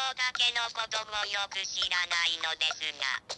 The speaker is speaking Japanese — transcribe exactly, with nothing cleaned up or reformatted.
竹のことをよく知らないのですが。